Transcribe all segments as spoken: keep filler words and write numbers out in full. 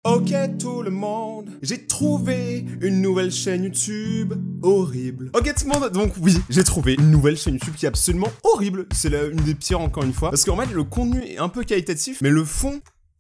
Ok tout le monde, j'ai trouvé une nouvelle chaîne YouTube horrible. Ok tout le monde, donc oui, j'ai trouvé une nouvelle chaîne YouTube qui est absolument horrible. C'est une des pires encore une fois. Parce qu'en fait le contenu est un peu qualitatif, mais le fond...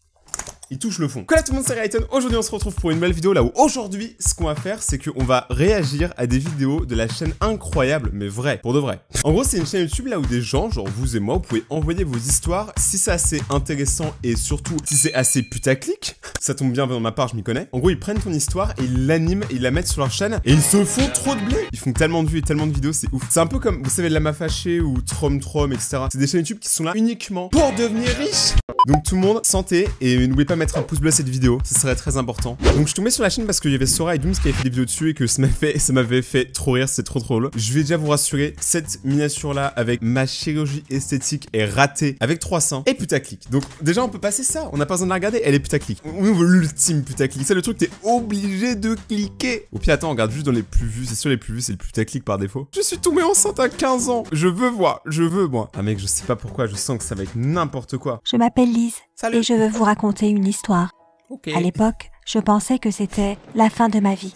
il touche le fond. Coucou tout le monde, c'est Rayton. Aujourd'hui on se retrouve pour une nouvelle vidéo là où aujourd'hui ce qu'on va faire c'est qu'on va réagir à des vidéos de la chaîne Incroyable mais vrai, pour de vrai. En gros c'est une chaîne YouTube là où des gens, genre vous et moi, vous pouvez envoyer vos histoires si c'est assez intéressant et surtout si c'est assez putaclic. Ça tombe bien dans ma part, je m'y connais. En gros ils prennent ton histoire et ils l'animent et ils la mettent sur leur chaîne et ils se font trop de blé. Ils font tellement de vues et tellement de vidéos, c'est ouf. C'est un peu comme, vous savez, Lama Fâché ou Trom Trom, et cetera. C'est des chaînes YouTube qui sont là uniquement pour devenir riches. Donc tout le monde, santé, et n'oubliez pas de mettre un pouce bleu à cette vidéo, ce serait très important. Donc je suis tombé sur la chaîne parce qu'il y avait Sora et Dooms qui avaient fait des vidéos dessus et que ça m'avait fait, ça m'avait fait trop rire, c'est trop trop drôle. Je vais déjà vous rassurer, cette miniature là avec ma chirurgie esthétique est ratée avec trois seins et putaclic. Donc déjà on peut passer ça, on n'a pas besoin de la regarder, elle est putaclic. On ouvre l'ultime putaclic, c'est le truc t'es obligé de cliquer. Au pire attends, on regarde juste dans les plus vus, c'est sûr les plus vus c'est le putaclic par défaut. Je suis tombé enceinte à quinze ans, je veux voir, je veux moi. Ah mec je sais pas pourquoi, je sens que ça va être n'importe quoi. Je m'appelle Lise. Salut. Et je veux vous raconter une histoire. Ok. À l'époque, je pensais que c'était la fin de ma vie.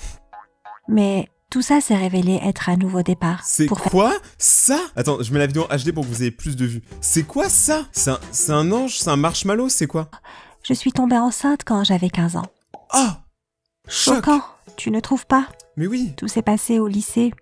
Mais tout ça s'est révélé être un nouveau départ. C'est pour quoi ça? Attends, je mets la vidéo en H D pour que vous ayez plus de vues. C'est quoi ça? C'est un, c'est un ange? C'est un marshmallow? C'est quoi? Je suis tombée enceinte quand j'avais quinze ans. Oh! Choc! Choquant, tu ne trouves pas? Mais oui. Tout s'est passé au lycée,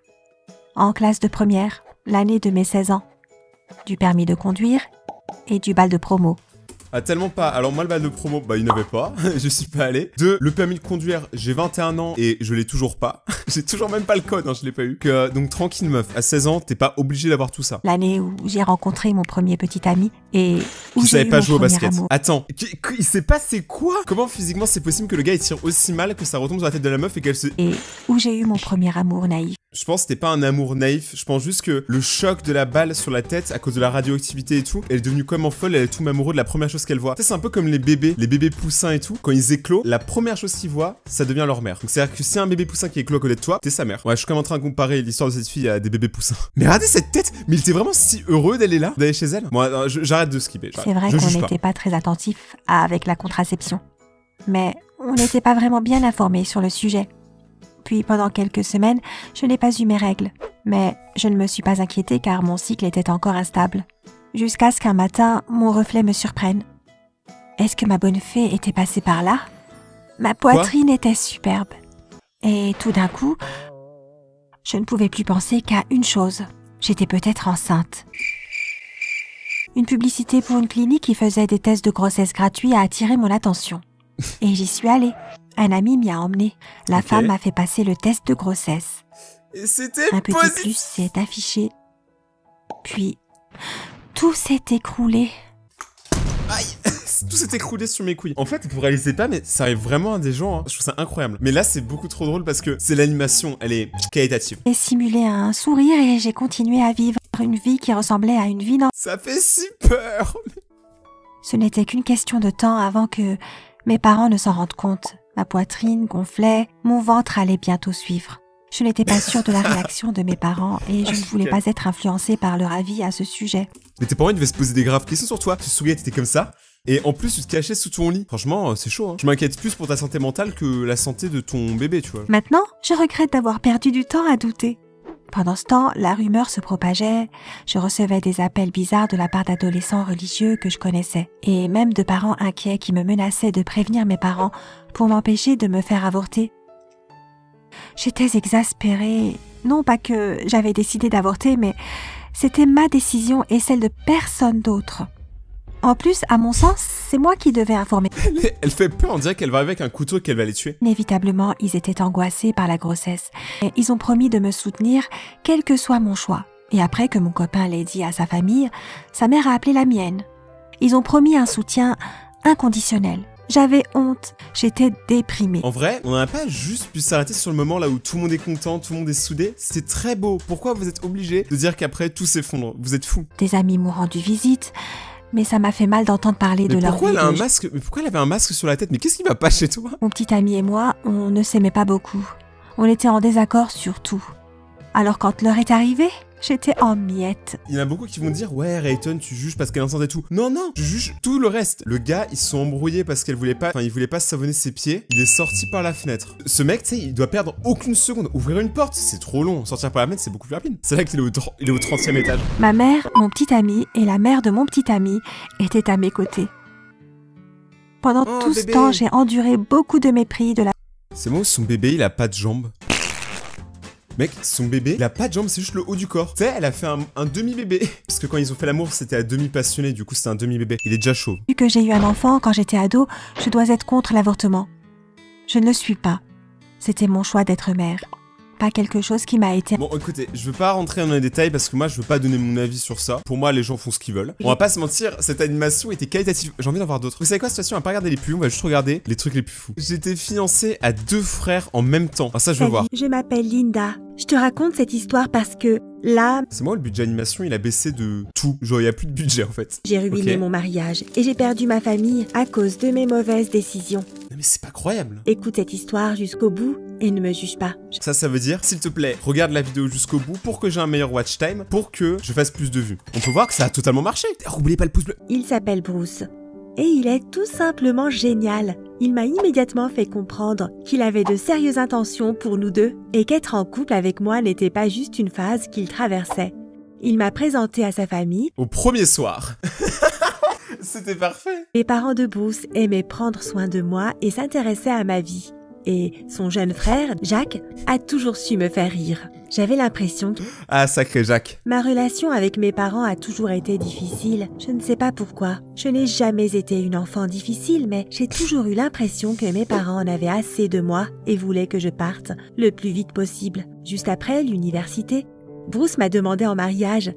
en classe de première, l'année de mes seize ans. Du permis de conduire et du bal de promo. Ah tellement pas. Alors moi le bal de promo, bah il n'y avait pas, je suis pas allé. Deux, le permis de conduire, j'ai vingt et un ans et je l'ai toujours pas. J'ai toujours même pas le code, hein, je l'ai pas eu. Que, donc tranquille meuf, à seize ans, t'es pas obligé d'avoir tout ça. L'année où j'ai rencontré mon premier petit ami et où Qui j'ai savait eu pas mon jouer au premier basket. amour. Attends, qui- qui- il s'est passé quoi? Comment physiquement c'est possible que le gars il tire aussi mal que ça retombe sur la tête de la meuf et qu'elle se... Et où j'ai eu mon premier amour naïf. Je pense que c'était pas un amour naïf, je pense juste que le choc de la balle sur la tête à cause de la radioactivité et tout, elle est devenue comme en folle, elle est tout amoureux de la première chose qu'elle voit. Tu sais, c'est un peu comme les bébés, les bébés poussins et tout, quand ils éclosent, la première chose qu'ils voient, ça devient leur mère. Donc c'est-à-dire que si un bébé poussin qui éclot à côté de toi, t'es sa mère. Ouais, je suis quand même en train de comparer l'histoire de cette fille à des bébés poussins. Mais regardez cette tête, mais il était vraiment si heureux d'aller là, d'aller chez elle. Bon, euh, je- j'arrête de skipper. C'est vrai je qu'on juge pas. n'était pas très attentif à- avec la contraception. Mais on n'était pas vraiment bien informés sur le sujet. Puis pendant quelques semaines, je n'ai pas eu mes règles. Mais je ne me suis pas inquiétée car mon cycle était encore instable. Jusqu'à ce qu'un matin, mon reflet me surprenne. Est-ce que ma bonne fée était passée par là? Ma poitrine était superbe. Et tout d'un coup, je ne pouvais plus penser qu'à une chose. J'étais peut-être enceinte. Une publicité pour une clinique qui faisait des tests de grossesse gratuits a attiré mon attention. Et j'y suis allée. Un ami m'y a emmenée. La Ok. femme m'a fait passer le test de grossesse. Et c'était Un petit positif. plus s'est affiché. Puis, tout s'est écroulé. Aïe. Tout s'est écroulé sur mes couilles. En fait, vous réalisez pas, mais ça arrive vraiment à des gens. Hein. Je trouve ça incroyable. Mais là, c'est beaucoup trop drôle parce que c'est l'animation, elle est qualitative. J'ai simulé un sourire et j'ai continué à vivre une vie qui ressemblait à une vie normale. Ça fait si peur. Ce n'était qu'une question de temps avant que mes parents ne s'en rendent compte. Ma poitrine gonflait, mon ventre allait bientôt suivre. Je n'étais pas sûre de la réaction de mes parents et je ne voulais Ok. pas être influencée par leur avis à ce sujet. Mais tes parents, ils devaient se poser des graves questions sur toi. Tu te souviens, t'étais comme ça. Et en plus, tu te cachais sous ton lit. Franchement, euh, c'est chaud. Hein. Je m'inquiète plus pour ta santé mentale que la santé de ton bébé, tu vois. Maintenant, je regrette d'avoir perdu du temps à douter. Pendant ce temps, la rumeur se propageait. Je recevais des appels bizarres de la part d'adolescents religieux que je connaissais. Et même de parents inquiets qui me menaçaient de prévenir mes parents pour m'empêcher de me faire avorter. J'étais exaspérée. Non pas que j'avais décidé d'avorter, mais c'était ma décision et celle de personne d'autre. En plus, à mon sens, c'est moi qui devais informer. Elle fait peur, on dirait qu'elle va arriver avec un couteau et qu'elle va les tuer. Inévitablement, ils étaient angoissés par la grossesse. Et ils ont promis de me soutenir, quel que soit mon choix. Et après que mon copain l'ait dit à sa famille, sa mère a appelé la mienne. Ils ont promis un soutien inconditionnel. J'avais honte, j'étais déprimée. En vrai, on n'a pas juste pu s'arrêter sur le moment là où tout le monde est content, tout le monde est soudé. C'était très beau. Pourquoi vous êtes obligé de dire qu'après tout s'effondre? Vous êtes fous. Des amis m'ont rendu visite, mais ça m'a fait mal d'entendre parler Mais de leur pourquoi vie. elle a un de- masque? Mais pourquoi elle avait un masque sur la tête? Mais qu'est-ce qui va pas chez toi? Mon petit ami et moi, on ne s'aimait pas beaucoup. On était en désaccord sur tout. Alors quand l'heure est arrivée, J'étais en miettes. Il y en a beaucoup qui vont dire, ouais, Rayton, tu juges parce qu'elle est enceinte et tout. Non, non, je juge tout le reste. Le gars, ils se sont embrouillés parce qu'elle voulait pas, enfin, il voulait pas savonner ses pieds. Il est sorti par la fenêtre. Ce mec, tu sais, il doit perdre aucune seconde. Ouvrir une porte, c'est trop long. Sortir par la fenêtre, c'est beaucoup plus rapide. C'est là qu'il est au, il est au trentième étage. Ma mère, mon petit ami et la mère de mon petit ami étaient à mes côtés. Pendant Oh, tout bébé. ce temps, j'ai enduré beaucoup de mépris de la... C'est moi, son bébé, il a pas de jambes. Mec, son bébé, il a pas de jambes, c'est juste le haut du corps. Tu sais, elle a fait un, un demi-bébé. Parce que quand ils ont fait l'amour, c'était à demi-passionné, du coup, c'était un demi-bébé. Il est déjà chaud. Vu que j'ai eu un enfant quand j'étais ado, je dois être contre l'avortement. Je ne le suis pas. C'était mon choix d'être mère. Pas quelque chose qui m'a été... Bon, écoutez, je veux pas rentrer dans les détails parce que moi, je veux pas donner mon avis sur ça. Pour moi, les gens font ce qu'ils veulent. On va pas se mentir, cette animation était qualitative. J'ai envie d'en voir d'autres. Vous savez quoi, cette situation, on va pas regarder les pubs, on va juste regarder les trucs les plus fous. J'étais fiancé à deux frères en même temps. Ah, ça, je veux Salut, voir. je m'appelle Linda. Je te raconte cette histoire parce que là, C'est moi, le budget animation, il a baissé de tout. Genre, il y a plus de budget en fait. j'ai ruiné Ok. mon mariage et j'ai perdu ma famille à cause de mes mauvaises décisions. Non, mais c'est pas croyable. Écoute cette histoire jusqu'au bout et ne me juge pas. Je- Ça, ça veut dire, s'il te plaît, regarde la vidéo jusqu'au bout pour que j'ai un meilleur watch time, pour que je fasse plus de vues. On peut voir que ça a totalement marché. Oubliez pas le pouce bleu. Il s'appelle Bruce. Et il est tout simplement génial. Il m'a immédiatement fait comprendre qu'il avait de sérieuses intentions pour nous deux et qu'être en couple avec moi n'était pas juste une phase qu'il traversait. Il m'a présenté à sa famille. Au premier soir. C'était parfait. Les parents de Bruce aimaient prendre soin de moi et s'intéressaient à ma vie. Et son jeune frère, Jack, a toujours su me faire rire. J'avais l'impression que Ah, sacré Jacques. ma relation avec mes parents a toujours été difficile. Je ne sais pas pourquoi. Je n'ai jamais été une enfant difficile, mais j'ai toujours eu l'impression que mes parents en avaient assez de moi et voulaient que je parte le plus vite possible. Juste après l'université, Bruce m'a demandé en mariage.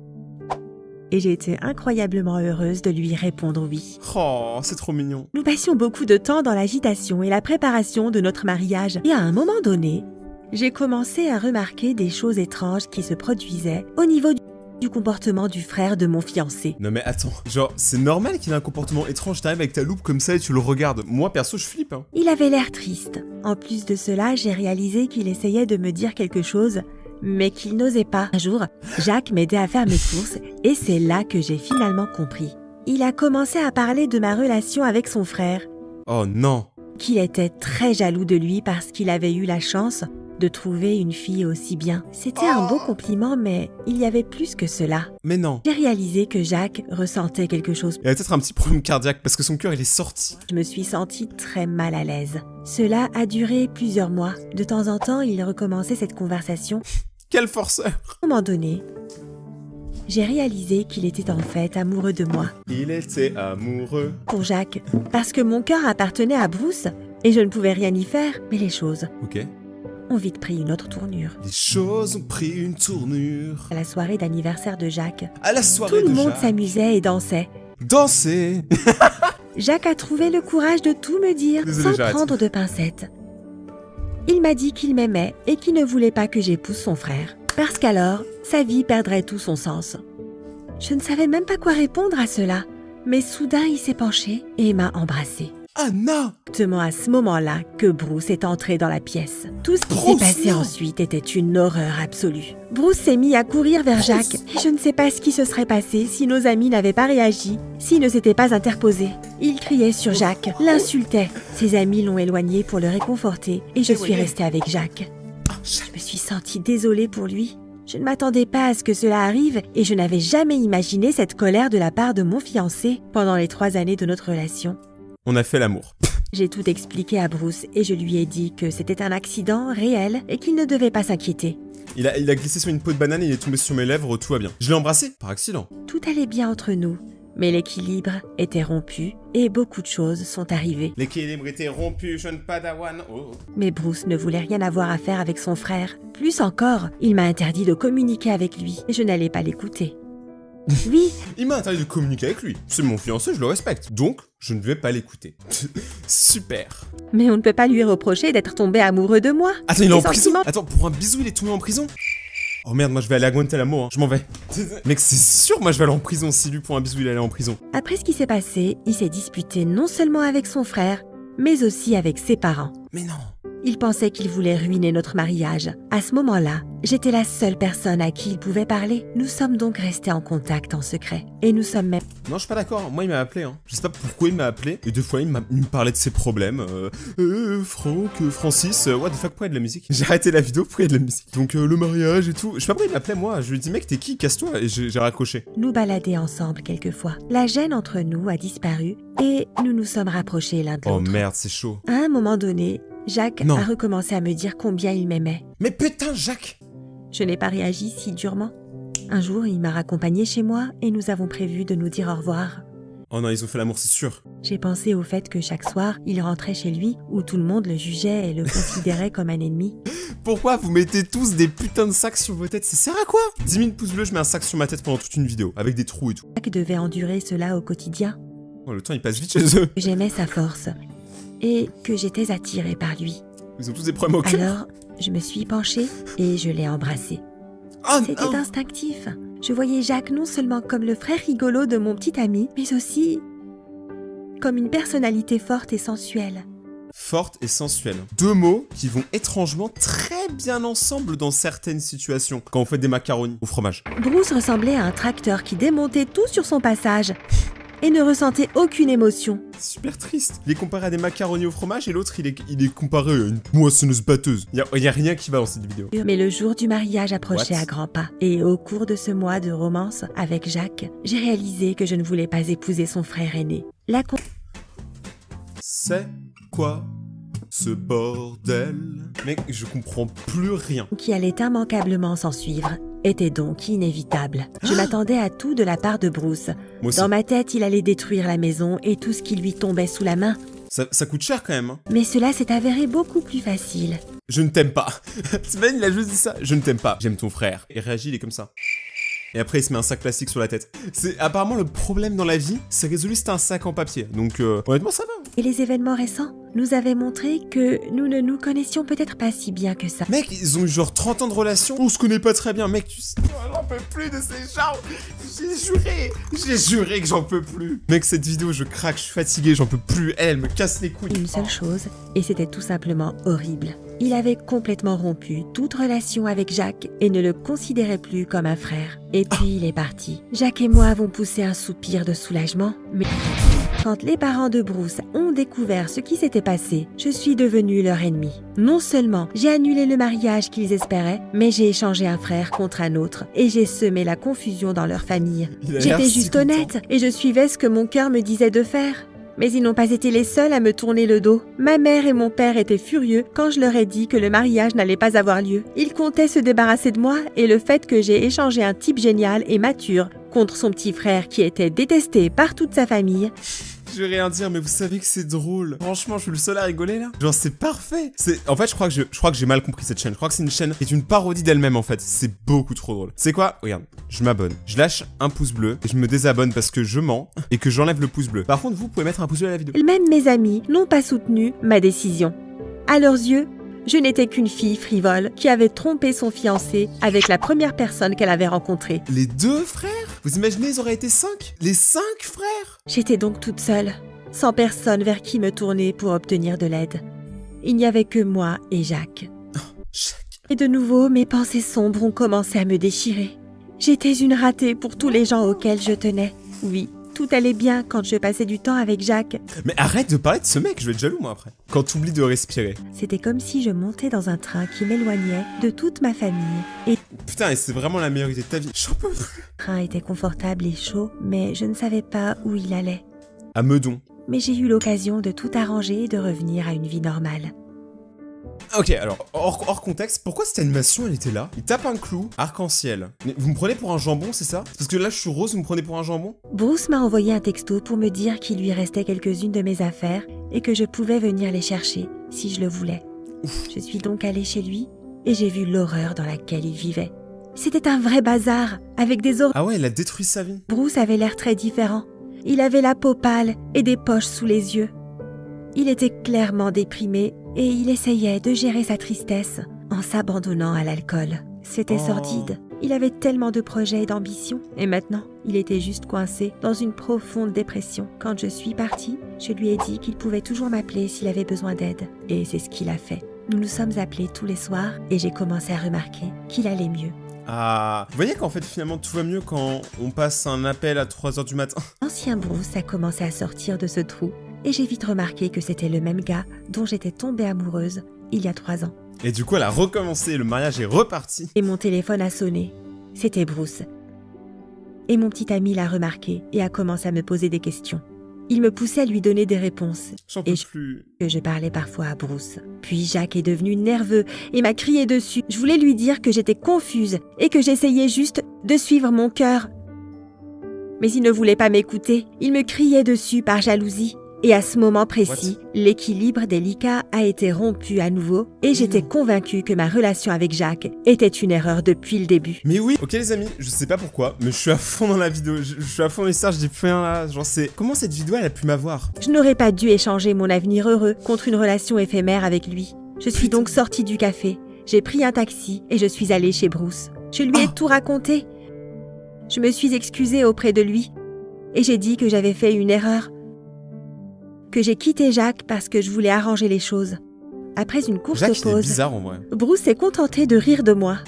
Et j'ai été incroyablement heureuse de lui répondre oui. Oh, c'est trop mignon. Nous passions beaucoup de temps dans l'agitation et la préparation de notre mariage. Et à un moment donné, j'ai commencé à remarquer des choses étranges qui se produisaient au niveau du, du comportement du frère de mon fiancé. Non mais attends, genre, c'est normal qu'il ait un comportement étrange, t'arrives avec ta loupe comme ça et tu le regardes. Moi, perso, je flippe, hein. Il avait l'air triste. En plus de cela, j'ai réalisé qu'il essayait de me dire quelque chose, mais qu'il n'osait pas. Un jour, Jacques m'aidait à faire mes courses et c'est là que j'ai finalement compris. Il a commencé à parler de ma relation avec son frère, Oh non. qu'il était très jaloux de lui parce qu'il avait eu la chance de trouver une fille aussi bien. C'était un beau compliment, mais il y avait plus que cela. Mais non. J'ai réalisé que Jacques ressentait quelque chose. Il a peut-être un petit problème cardiaque parce que son cœur, il est sorti. Je me suis sentie très mal à l'aise. Cela a duré plusieurs mois. De temps en temps, il recommençait cette conversation. Quel forceur. À un moment donné, j'ai réalisé qu'il était en fait amoureux de moi. Il était amoureux. Pour Jacques, parce que mon cœur appartenait à Bruce et je ne pouvais rien y faire, mais les choses Ok. ont vite pris une autre tournure. Les choses ont pris une tournure. À la soirée d'anniversaire de Jacques, À la tout soirée le de monde Jacques. s'amusait et dansait. Danser. Jacques a trouvé le courage de tout me dire Désolé, sans j'arrête. prendre de pincettes. Il m'a dit qu'il m'aimait et qu'il ne voulait pas que j'épouse son frère, parce qu'alors, sa vie perdrait tout son sens. Je ne savais même pas quoi répondre à cela, mais soudain il s'est penché et m'a embrassée. Anna. Exactement à ce moment-là que Bruce est entré dans la pièce. Tout ce qui s'est Bruce, passé non. ensuite était une horreur absolue. Bruce s'est mis à courir vers Bruce. Jacques et je ne sais pas ce qui se serait passé si nos amis n'avaient pas réagi, s'ils ne s'étaient pas interposés. Il criait sur Jacques, l'insultait. Ses amis l'ont éloigné pour le réconforter et je suis Éloigné. restée avec Jacques. Ah, Jacques. Je me suis sentie désolée pour lui. Je ne m'attendais pas à ce que cela arrive et je n'avais jamais imaginé cette colère de la part de mon fiancé pendant les trois années de notre relation. On a fait l'amour. J'ai tout expliqué à Bruce et je lui ai dit que c'était un accident réel et qu'il ne devait pas s'inquiéter. Il a, il a glissé sur une peau de banane et il est tombé sur mes lèvres, tout va bien. Je l'ai embrassé, par accident. Tout allait bien entre nous, mais l'équilibre était rompu et beaucoup de choses sont arrivées. L'équilibre était rompu, jeune padawan. Oh. Mais Bruce ne voulait rien avoir à faire avec son frère. Plus encore, il m'a interdit de communiquer avec lui et je n'allais pas l'écouter. Oui, Il m'a interdit de communiquer avec lui. C'est mon fiancé, je le respecte. Donc, je ne vais pas l'écouter. Super. mais on ne peut pas lui reprocher d'être tombé amoureux de moi. Attends, il est Les en prison. sentiments- Attends, pour un bisou, il est tombé en prison. Oh merde, moi je vais aller à Guantanamo, hein. Je m'en vais. Mec, c'est sûr, moi je vais aller en prison si lui pour un bisou il allait en prison. Après ce qui s'est passé, il s'est disputé non seulement avec son frère, mais aussi avec ses parents. Mais non. Il pensait qu'il voulait ruiner notre mariage. À ce moment-là, j'étais la seule personne à qui il pouvait parler. Nous sommes donc restés en contact en secret. Et nous sommes même... Non, je suis pas d'accord. Moi, il m'a appelé. Hein. Je sais pas pourquoi il m'a appelé. Et deux fois, il, il me parlait de ses problèmes. Euh, euh Franck, euh, Francis, euh, what the fuck, pourquoi il y a de la musique? J'ai arrêté la vidéo, pourquoi il y a de la musique? Donc, euh, le mariage et tout. Je sais pas pourquoi il m'appelait, moi. Je lui ai dit, mec, t'es qui? Casse-toi. Et j'ai raccroché. Nous balader ensemble quelquefois. La gêne entre nous a disparu et nous nous sommes rapprochés l'un de l'autre. Oh merde, c'est chaud. À un moment donné, Jacques non. a recommencé à me dire combien il m'aimait. Mais putain, Jacques! Je n'ai pas réagi si durement. Un jour, il m'a raccompagné chez moi et nous avons prévu de nous dire au revoir. Oh non, ils ont fait l'amour, c'est sûr. J'ai pensé au fait que chaque soir, il rentrait chez lui où tout le monde le jugeait et le considérait comme un ennemi. Pourquoi vous mettez tous des putains de sacs sur vos têtes? Ça sert à quoi? dix mille pouces bleus, je mets un sac sur ma tête pendant toute une vidéo, avec des trous et tout. Jacques devait endurer cela au quotidien. Oh, le temps, il passe vite chez eux. J'aimais sa force et que j'étais attirée par lui. Ils ont tous des problèmes au cœur. Alors, je me suis penchée et je l'ai embrassé. Oh, C'était non. instinctif. Je voyais Jacques non seulement comme le frère rigolo de mon petit ami, mais aussi comme une personnalité forte et sensuelle. Forte et sensuelle. Deux mots qui vont étrangement très bien ensemble dans certaines situations. Quand on fait des macaronis au fromage. Bruce ressemblait à un tracteur qui démontait tout sur son passage et ne ressentait aucune émotion. Super triste. Il est comparé à des macaronis au fromage et l'autre il est, il est comparé à une moissonneuse batteuse. Il y a, il y a rien qui va dans cette vidéo. Mais le jour du mariage approchait What? à grands pas. Et au cours de ce mois de romance avec Jacques, j'ai réalisé que je ne voulais pas épouser son frère aîné. La con... C'est quoi ce bordel? Mec, je comprends plus rien. qui allait immanquablement s'en suivre était donc inévitable. Je m'attendais à tout de la part de Bruce. Moi aussi. Dans ma tête, il allait détruire la maison et tout ce qui lui tombait sous la main. Ça, ça coûte cher quand même. Hein. Mais cela s'est avéré beaucoup plus facile. Je ne t'aime pas. Sven, il a juste dit ça. Je ne t'aime pas. J'aime ton frère. Il réagit, il est comme ça. Et après, il se met un sac plastique sur la tête. C'est apparemment le problème dans la vie, c'est résolu, c'est un sac en papier. Donc, euh, honnêtement, ça va. Et les événements récents nous avaient montré que nous ne nous connaissions peut-être pas si bien que ça. Mec, ils ont eu genre trente ans de relation. On se connaît pas très bien, mec. Tu sais, j'en peux plus de ces gens. J'ai juré. J'ai juré que j'en peux plus. Mec, cette vidéo, je craque, je suis fatigué, j'en peux plus. Elle, elle me casse les couilles. Une seule chose, et c'était tout simplement horrible. Il avait complètement rompu toute relation avec Jacques et ne le considérait plus comme un frère. Et puis il est parti. Jacques et moi avons poussé un soupir de soulagement, mais quand les parents de Bruce ont découvert ce qui s'était passé, je suis devenue leur ennemi. Non seulement j'ai annulé le mariage qu'ils espéraient, mais j'ai échangé un frère contre un autre et j'ai semé la confusion dans leur famille. Il a l'air J'étais si juste content. honnête et je suivais ce que mon cœur me disait de faire. Mais ils n'ont pas été les seuls à me tourner le dos. Ma mère et mon père étaient furieux quand je leur ai dit que le mariage n'allait pas avoir lieu. Ils comptaient se débarrasser de moi et le fait que j'ai échangé un type génial et mature contre son petit frère qui était détesté par toute sa famille. Je vais rien dire, mais vous savez que c'est drôle. Franchement, je suis le seul à rigoler là. Genre, c'est parfait. C'est, en fait, je crois que je, je crois que j'ai mal compris cette chaîne. Je crois que c'est une chaîne qui est une parodie d'elle-même en fait. C'est beaucoup trop drôle. C'est quoi? Regarde, je m'abonne, je lâche un pouce bleu et je me désabonne parce que je mens et que j'enlève le pouce bleu. Par contre, vous pouvez mettre un pouce bleu à la vidéo. Même mes amis n'ont pas soutenu ma décision. À leurs yeux, je n'étais qu'une fille frivole qui avait trompé son fiancé avec la première personne qu'elle avait rencontrée. Les deux frères? Vous imaginez, ils auraient été cinq? Les cinq frères? J'étais donc toute seule, sans personne vers qui me tourner pour obtenir de l'aide. Il n'y avait que moi et Jacques. Jacques. Et de nouveau, mes pensées sombres ont commencé à me déchirer. J'étais une ratée pour tous les gens auxquels je tenais. Oui, tout allait bien quand je passais du temps avec Jacques. Mais arrête de parler de ce mec, je vais être jaloux moi après. Quand t'oublies de respirer. C'était comme si je montais dans un train qui m'éloignait de toute ma famille. Et Putain, et c'est vraiment la meilleure idée de ta vie. J'en peux plus. le train était confortable et chaud, mais je ne savais pas où il allait. À Meudon. Mais j'ai eu l'occasion de tout arranger et de revenir à une vie normale. Ok, alors, hors, hors contexte, pourquoi cette animation, elle était là? Il tape un clou, arc-en-ciel. Mais vous me prenez pour un jambon, c'est ça? Parce que là, je suis rose, vous me prenez pour un jambon? Bruce m'a envoyé un texto pour me dire qu'il lui restait quelques-unes de mes affaires et que je pouvais venir les chercher si je le voulais. Ouf. Je suis donc allée chez lui et j'ai vu l'horreur dans laquelle il vivait. C'était un vrai bazar, avec des horreurs. Ah ouais, il a détruit sa vie. Bruce avait l'air très différent. Il avait la peau pâle et des poches sous les yeux. Il était clairement déprimé et il essayait de gérer sa tristesse en s'abandonnant à l'alcool. C'était Oh. sordide. Il avait tellement de projets et d'ambitions. Et maintenant, il était juste coincé dans une profonde dépression. Quand je suis partie, je lui ai dit qu'il pouvait toujours m'appeler s'il avait besoin d'aide. Et c'est ce qu'il a fait. Nous nous sommes appelés tous les soirs et j'ai commencé à remarquer qu'il allait mieux. Ah, vous voyez qu'en fait finalement tout va mieux quand on passe un appel à trois heures du matin. L'ancien Bruce a commencé à sortir de ce trou et j'ai vite remarqué que c'était le même gars dont j'étais tombée amoureuse il y a trois ans. Et du coup elle a recommencé, le mariage est reparti. Et mon téléphone a sonné. C'était Bruce. Et mon petit ami l'a remarqué et a commencé à me poser des questions. Il me poussait à lui donner des réponses. J'en peux et je... plus. que je parlais parfois à Bruce. Puis Jacques est devenu nerveux et m'a crié dessus. Je voulais lui dire que j'étais confuse et que j'essayais juste de suivre mon cœur. Mais il ne voulait pas m'écouter. Il me criait dessus par jalousie. Et à ce moment précis, l'équilibre délicat a été rompu à nouveau et j'étais convaincue que ma relation avec Jacques était une erreur depuis le début. Mais oui, ok les amis, je sais pas pourquoi, mais je suis à fond dans la vidéo, je, je suis à fond dans l'histoire, je dis plus rien là, genre c'est... Comment cette vidéo elle a pu m'avoir? Je n'aurais pas dû échanger mon avenir heureux contre une relation éphémère avec lui. Je suis donc sortie du café, j'ai pris un taxi et je suis allée chez Bruce. Je lui ai Oh. tout raconté. Je me suis excusée auprès de lui et j'ai dit que j'avais fait une erreur. Que j'ai quitté Jacques parce que je voulais arranger les choses. Après une courte Jacques il est pause, bizarre en vrai. Bruce s'est contenté de rire de moi.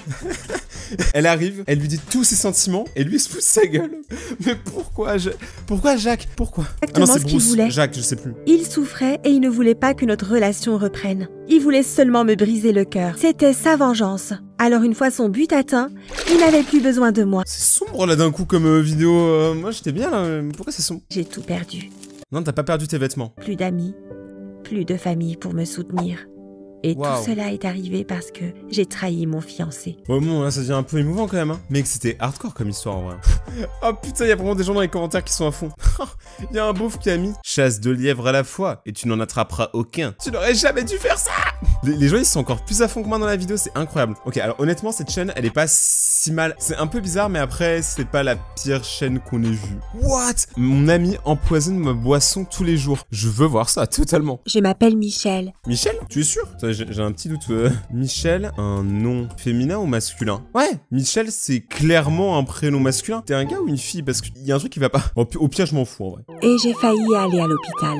Elle arrive, elle lui dit tous ses sentiments et lui il se fout de sa gueule. Mais pourquoi je... Pourquoi Jacques? Pourquoi? Ah non Exactement c'est ce qu'il Bruce, voulait. Jacques je sais plus. Il souffrait et il ne voulait pas que notre relation reprenne. Il voulait seulement me briser le cœur. C'était sa vengeance. Alors une fois son but atteint, il n'avait plus besoin de moi. C'est sombre là d'un coup comme euh, vidéo, euh, moi j'étais bien là, mais pourquoi c'est sombre? J'ai tout perdu. Non t'as pas perdu tes vêtements. Plus d'amis, plus de famille pour me soutenir. Et Wow. tout cela est arrivé parce que j'ai trahi mon fiancé. Ouais bon là ça devient un peu émouvant quand même hein. Mec c'était hardcore comme histoire en vrai. Oh putain y'a vraiment des gens dans les commentaires qui sont à fond. Y'a un beauf qui a mis chasse deux lièvres à la fois et tu n'en attraperas aucun. Tu n'aurais jamais dû faire ça. Les, les gens ils sont encore plus à fond que moi dans la vidéo, c'est incroyable. Ok alors honnêtement cette chaîne elle est pas si mal. C'est un peu bizarre mais après c'est pas la pire chaîne qu'on ait vue. What? Mon ami empoisonne ma boisson tous les jours. Je veux voir ça totalement. Je m'appelle Michel. Michel? Tu es sûr? Attends, J'ai j'ai un petit doute. euh. Michel, un nom féminin ou masculin? Ouais, Michel, c'est clairement un prénom masculin. T'es un gars ou une fille? Parce qu'il y a un truc qui va pas. Bon, au pire, je m'en fous en vrai. Et j'ai failli aller à l'hôpital.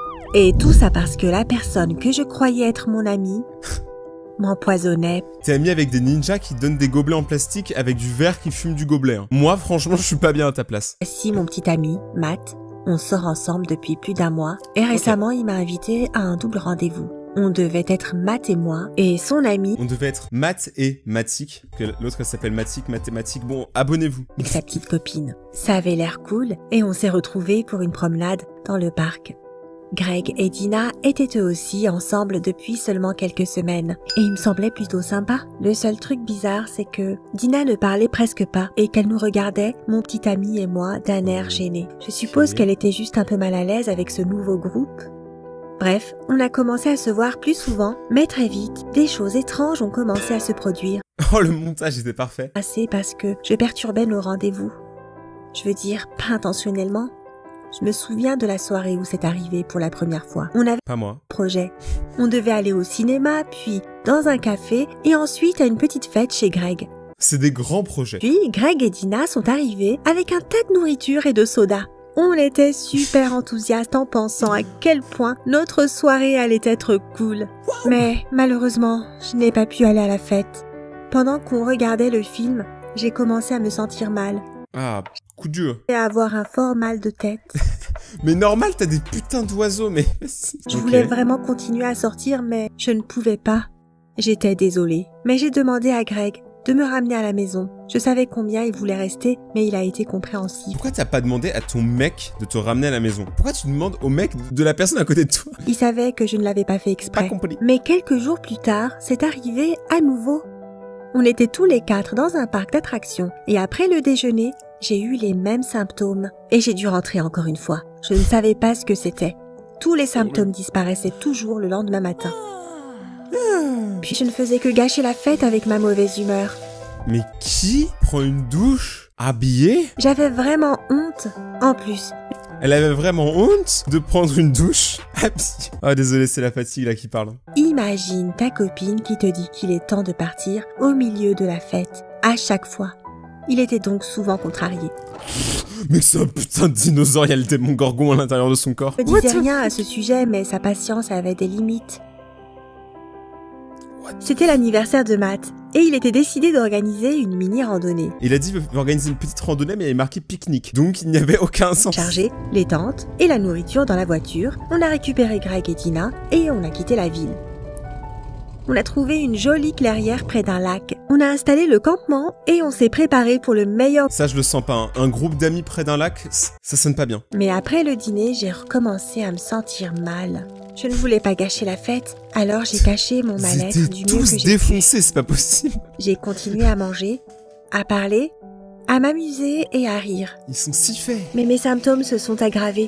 Et tout ça parce que la personne que je croyais être mon ami m'empoisonnait. T'es ami avec des ninjas qui donnent des gobelets en plastique avec du verre qui fume du gobelet. hein. Moi, franchement, je suis pas bien à ta place. Si mon petit ami, Matt, on sort ensemble depuis plus d'un mois et récemment il m'a invité à un double rendez-vous. On devait être Matt et moi et son ami On devait être Math et Matic, que l'autre elle s'appelle Matic, mathématiques. Bon, abonnez-vous. avec sa petite copine. Ça avait l'air cool et on s'est retrouvés pour une promenade dans le parc. Greg et Dina étaient eux aussi ensemble depuis seulement quelques semaines et il me semblait plutôt sympa. Le seul truc bizarre, c'est que Dina ne parlait presque pas et qu'elle nous regardait, mon petit ami et moi, d'un air gêné. Je suppose Ok. qu'elle était juste un peu mal à l'aise avec ce nouveau groupe. Bref, on a commencé à se voir plus souvent, mais très vite, des choses étranges ont commencé à se produire. Oh, le montage était parfait. Assez parce que je perturbais nos rendez-vous. Je veux dire, pas intentionnellement. Je me souviens de la soirée où c'est arrivé pour la première fois. On avait Pas moi. un projet. On devait aller au cinéma, puis dans un café, et ensuite à une petite fête chez Greg. C'est des grands projets. Puis Greg et Dina sont arrivés avec un tas de nourriture et de soda. On était super enthousiastes en pensant à quel point notre soirée allait être cool. Mais malheureusement, je n'ai pas pu aller à la fête. Pendant qu'on regardait le film, j'ai commencé à me sentir mal Ah, coup dur. et à avoir un fort mal de tête. Mais normal, t'as des putains d'oiseaux, mais... Je Ok. voulais vraiment continuer à sortir, mais je ne pouvais pas. J'étais désolée. Mais j'ai demandé à Greg de me ramener à la maison. Je savais combien il voulait rester, mais il a été compréhensif. Pourquoi t'as pas demandé à ton mec de te ramener à la maison? Pourquoi tu demandes au mec de la personne à côté de toi? Il savait que je ne l'avais pas fait Pas exprès. compris. Mais quelques jours plus tard, c'est arrivé à nouveau. On était tous les quatre dans un parc d'attractions et après le déjeuner, j'ai eu les mêmes symptômes et j'ai dû rentrer encore une fois. Je ne savais pas ce que c'était. Tous les symptômes disparaissaient toujours le lendemain matin. Puis je ne faisais que gâcher la fête avec ma mauvaise humeur. Mais qui prend une douche habillée? J'avais vraiment honte. En plus, Elle avait vraiment honte de prendre une douche habillée. Ah désolé, c'est la fatigue là qui parle. imagine ta copine qui te dit qu'il est temps de partir au milieu de la fête, à chaque fois. Il était donc souvent contrarié. Mais c'est un putain de dinosaure, il y a le démon gorgon à l'intérieur de son corps. Je ne disais rien à ce sujet, mais sa patience avait des limites. C'était l'anniversaire de Matt, et il était décidé d'organiser une mini-randonnée. Il a dit qu'il veut organiser une petite randonnée, mais il avait marqué pique-nique. Donc il n'y avait aucun sens. Chargé les tentes et la nourriture dans la voiture, on a récupéré Greg et Dina, et on a quitté la ville. On a trouvé une jolie clairière près d'un lac. On a installé le campement et on s'est préparé pour le meilleur. Ça, je le sens pas. Hein. Un groupe d'amis près d'un lac, ça sonne pas bien. Mais après le dîner, j'ai recommencé à me sentir mal. Je ne voulais pas gâcher la fête, alors j'ai caché mon mal-être du mieux que j'ai pu. Ils étaient tous défoncés, c'est pas possible. J'ai continué à manger, à parler, à m'amuser et à rire. Ils sont si faits. Mais mes symptômes se sont aggravés.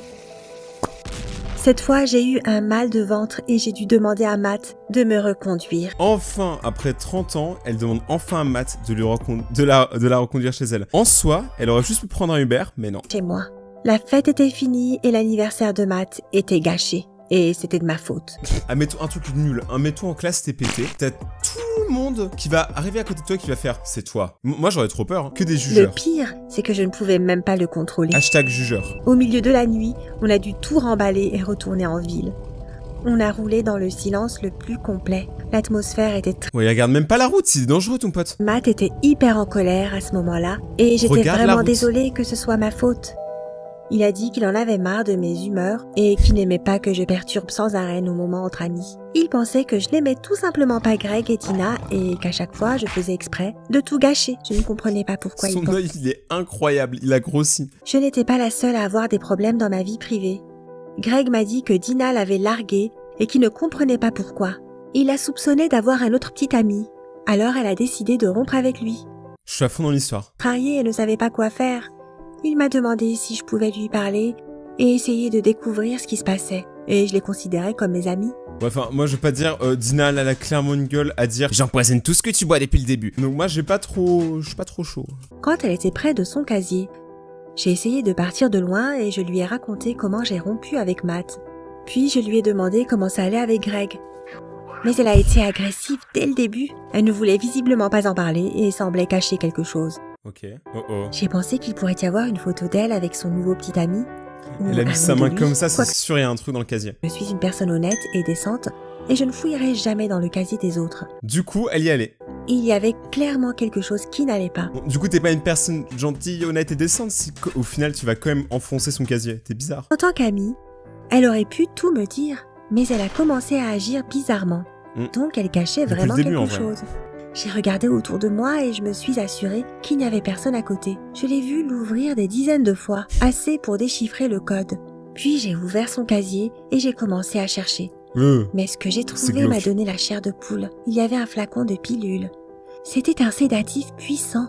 Cette fois, j'ai eu un mal de ventre et j'ai dû demander à Matt de me reconduire. Enfin, après trente ans, elle demande enfin à Matt de, lui de, la, de la reconduire chez elle. En soi, elle aurait juste pu prendre un Uber, mais non. Chez moi. La fête était finie et l'anniversaire de Matt était gâché. Et c'était de ma faute. Admettons un truc nul, un métro en classe t'es pété, t'as tout le monde qui va arriver à côté de toi qui va faire « c'est toi ». Moi j'aurais trop peur, hein. Que des jugeurs. Le pire, c'est que je ne pouvais même pas le contrôler. Hashtag jugeur. Au milieu de la nuit, on a dû tout remballer et retourner en ville. On a roulé dans le silence le plus complet. L'atmosphère était très... Ouais, il regarde même pas la route, c'est dangereux ton pote. Matt était hyper en colère à ce moment-là, et j'étais Regarde vraiment désolée que ce soit ma faute. Il a dit qu'il en avait marre de mes humeurs et qu'il n'aimait pas que je perturbe sans arrêt nos moments entre amis. Il pensait que je n'aimais tout simplement pas Greg et Dina et qu'à chaque fois je faisais exprès de tout gâcher. Je ne comprenais pas pourquoi il pensait. Son œil, il est incroyable, il a grossi. Je n'étais pas la seule à avoir des problèmes dans ma vie privée. Greg m'a dit que Dina l'avait largué et qu'il ne comprenait pas pourquoi. Il la soupçonnait d'avoir un autre petit ami. Alors elle a décidé de rompre avec lui. Je suis à fond dans l'histoire. Contrariée et ne savait pas quoi faire. Il m'a demandé si je pouvais lui parler et essayer de découvrir ce qui se passait. Et je les considérais comme mes amis. Ouais, enfin, moi je vais pas dire, euh, Dina elle a clairement une gueule à dire « j'empoisonne tout ce que tu bois depuis le début ». Donc moi j'ai pas trop... je suis pas trop chaud. Quand elle était près de son casier, j'ai essayé de partir de loin et je lui ai raconté comment j'ai rompu avec Matt. Puis je lui ai demandé comment ça allait avec Greg. Mais elle a été agressive dès le début. Elle ne voulait visiblement pas en parler et semblait cacher quelque chose. Ok, oh oh. J'ai pensé qu'il pourrait y avoir une photo d'elle avec son nouveau petit ami. Elle a mis sa main comme ça, c'est sûr il y a un truc dans le casier. Je suis une personne honnête et décente et je ne fouillerai jamais dans le casier des autres. Du coup, elle y allait. Il y avait clairement quelque chose qui n'allait pas. Bon, du coup, t'es pas une personne gentille, honnête et décente si au final tu vas quand même enfoncer son casier. T'es bizarre. En tant qu'amie, elle aurait pu tout me dire, mais elle a commencé à agir bizarrement. Mm. Donc elle cachait Depuis vraiment le début, quelque chose. J'ai regardé autour de moi et je me suis assurée qu'il n'y avait personne à côté. Je l'ai vu l'ouvrir des dizaines de fois, assez pour déchiffrer le code. Puis j'ai ouvert son casier et j'ai commencé à chercher. Euh, Mais ce que j'ai trouvé m'a donné la chair de poule. Il y avait un flacon de pilule. C'était un sédatif puissant.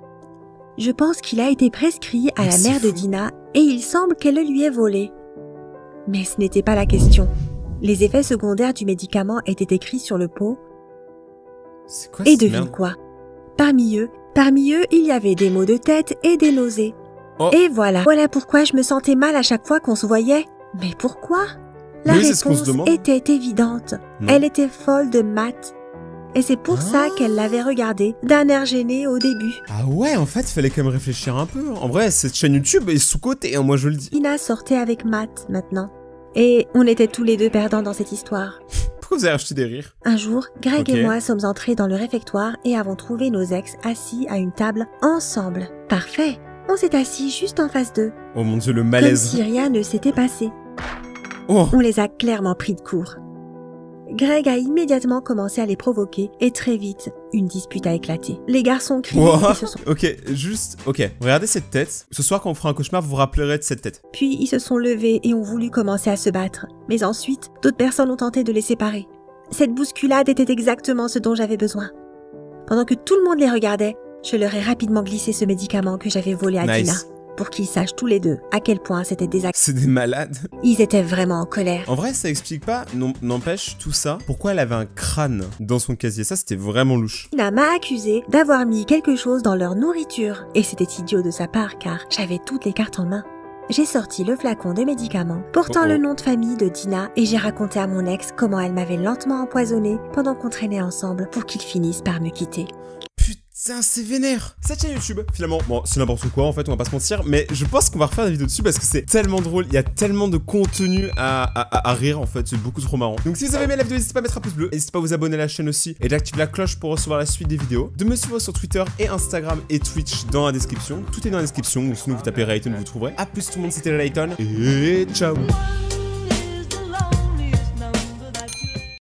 Je pense qu'il a été prescrit à Mais la mère fou. de Dina et il semble qu'elle le lui ait volé. Mais ce n'était pas la question. Les effets secondaires du médicament étaient écrits sur le pot. C'est quoi Et cette devine merde quoi? Parmi eux, parmi eux, il y avait des maux de tête et des nausées. Oh. Et voilà. Voilà pourquoi je me sentais mal à chaque fois qu'on se voyait. Mais pourquoi? La Oui, c'est ce qu'on se réponse demande. était évidente. Non. Elle était folle de Matt. Et c'est pour Ah. ça qu'elle l'avait regardé d'un air gêné au début. Ah ouais, en fait, fallait quand même réfléchir un peu. En vrai, cette chaîne YouTube est sous-cotée, hein, moi je le dis. Ina sortait avec Matt maintenant. Et on était tous les deux perdants dans cette histoire. Pourquoi vous avez acheté des rires? Un jour, Greg Ok. et moi sommes entrés dans le réfectoire et avons trouvé nos ex assis à une table ensemble. Parfait. On s'est assis juste en face d'eux, Oh mon dieu, le comme malaise. si rien ne s'était passé. Oh, On les a clairement pris de court. Greg a immédiatement commencé à les provoquer et très vite, une dispute a éclaté. Les garçons criaient Wow. et se sont... Ok, juste, ok, regardez cette tête. Ce soir, quand on fera un cauchemar, vous vous rappellerez de cette tête. Puis ils se sont levés et ont voulu commencer à se battre. Mais ensuite, d'autres personnes ont tenté de les séparer. Cette bousculade était exactement ce dont j'avais besoin. Pendant que tout le monde les regardait, je leur ai rapidement glissé ce médicament que j'avais volé à Nice. Dina, pour qu'ils sachent tous les deux à quel point c'était désagréable. C'est des malades. Ils étaient vraiment en colère. En vrai, ça explique pas, non- n'empêche, tout ça, pourquoi elle avait un crâne dans son casier. Ça, c'était vraiment louche. Dina m'a accusé d'avoir mis quelque chose dans leur nourriture. Et c'était idiot de sa part car j'avais toutes les cartes en main. J'ai sorti le flacon de médicaments portant Oh oh. le nom de famille de Dina et j'ai raconté à mon ex comment elle m'avait lentement empoisonné pendant qu'on traînait ensemble pour qu'ils finissent par me quitter. C'est assez vénère. Cette chaîne YouTube, finalement, bon, c'est n'importe quoi en fait, on va pas se mentir, mais je pense qu'on va refaire des vidéos dessus parce que c'est tellement drôle, il y a tellement de contenu à, à, à rire en fait, c'est beaucoup trop marrant. Donc si vous avez aimé la vidéo, n'hésitez pas à mettre un pouce bleu, n'hésitez pas à vous abonner à la chaîne aussi et d'activer la cloche pour recevoir la suite des vidéos, de me suivre sur Twitter et Instagram et Twitch dans la description, tout est dans la description, ou sinon vous tapez Rayton, vous trouverez. A plus tout le monde, c'était Rayton et ciao.